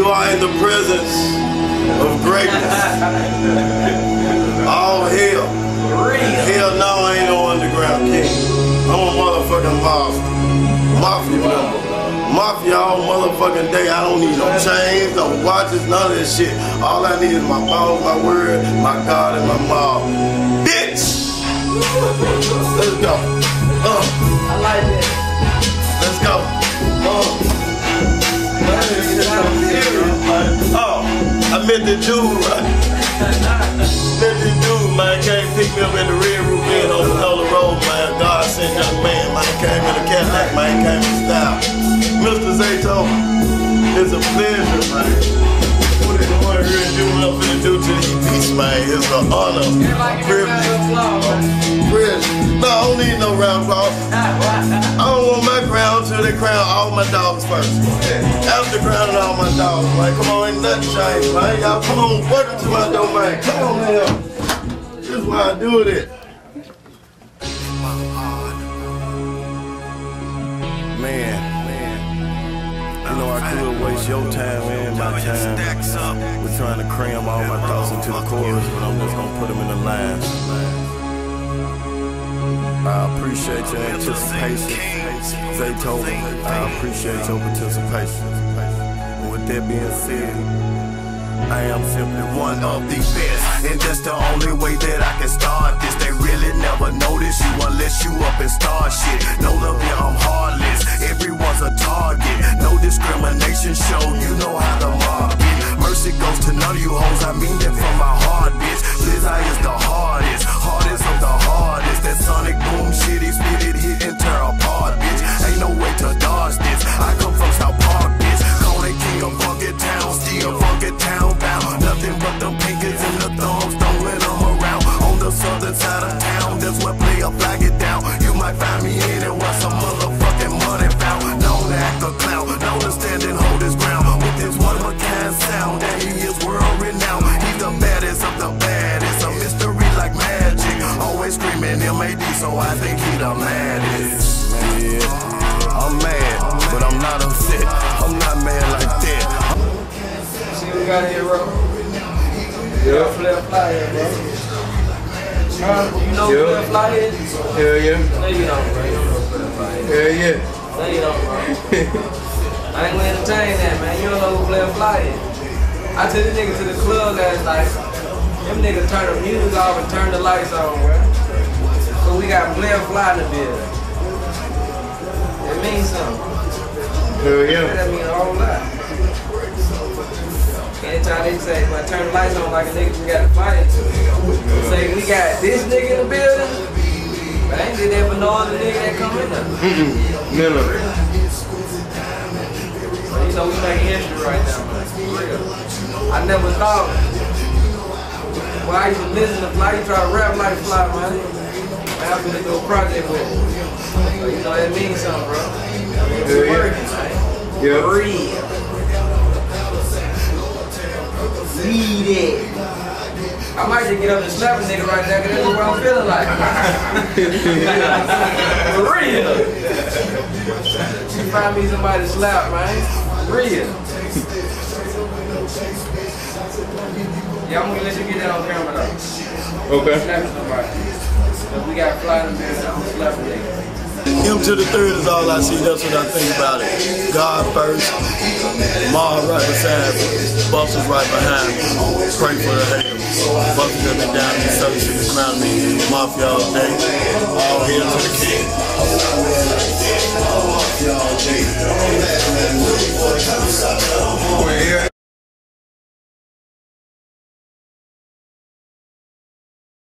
You are in the presence of greatness. All hell. Hell no, I ain't no underground king. I'm a motherfucking mafia member. Mafia all motherfucking day. I don't need no chains, no watches, none of this shit. All I need is my balls, my word, my God, and my mom. Bitch! Let's go. I like that. Let's go. I met the dude, right? Met the dude, man. Came pick me up at the Red Roof Inn on Panola Road, man. God sent young man, man. Came in a Cadillac, man. Came in style. Mr. Zayto, it's a pleasure, man. What is the one here and do what I'm finna do to the beats, man? It's an honor, privilege. No, I don't need no round applause. I don't want my crown till they crown all my dogs first. After crowning all my dogs, man, come on, ain't nothing changed, man. Y'all come on, work into my domain. Come on, man. This is why I do it. Man, I know I could waste your time and my time. We're trying to cram all my thoughts into the chorus, but I'm just gonna put them in the lines. I appreciate your anticipation, Zayto. I appreciate your participation. And with that being said, I am simply one of the best, and that's the only way that I can start this. They really never notice you unless you up and start shit. No love, yeah, I'm heartless. Everyone's a target. No discrimination show. You know how to market. Mercy goes to none of you hoes. I mean that from my heart, bitch. Liz, I is the hardest. Hardest of the hardest. That sonic boom shit, he spit it, hit and tear apart, bitch. Ain't no way to dodge this. I come from South Park, bitch. Call it king of Funky Town. Still Funky Town bound. Nothing but them pinkies and the thumbs, throwing them around. On the southern side of town, that's where play up, flag it down. You might find me anywhere, some motherfucking money found. Known to act a clown, known to stand and hold his ground. With his one-of-a-kind sound, and he is world-renowned. He's the baddest of the baddest, a mystery like magic. Always screaming M.A.D., so I think he the maddest. Yeah, I'm mad, but I'm not upset. I'm not mad like that. See what we got here, bro? Yeah. Flip Fly here, bro. You know who Flip Fly is? Hell yeah. No, you don't, bro. You don't know who Flip Fly is. Hell yeah. No, you don't, bro. I ain't gonna entertain that, man. You don't know who Flip Fly is. I took the nigga to the club last night. Them niggas turn the music off and turn the lights on, bro. So we got Flip Fly in the building. It means something. Hell yeah. That means a whole lot. Anytime they say, when I turn the lights on like a nigga we got to fight, say we got this nigga in the building, but I ain't did that for no other nigga that come in there. Miller. So, you know, we making history right now, man. For real. I never thought, well, I used to listen to Fly, you try to rap like Fly, man. Man, I'm gonna do a project with him. So, you know, that means something, bro. It's working, man. Yeah. Real. Need it. I might just get up and slap a nigga right there, because that's what I'm feeling like. For real. You find me somebody to slap, man. For real. Yeah, I'm gonna let you get that on camera though. Okay. Slap somebody. So we got Fly in the building, I'm gonna slap a nigga. M to the third is all I see, that's what I think about it. God first, Ma right beside me, Buster's right behind me. Pray for the haters. Buster's have been down in the service in the crown me. Mafia all day. All hail to the king.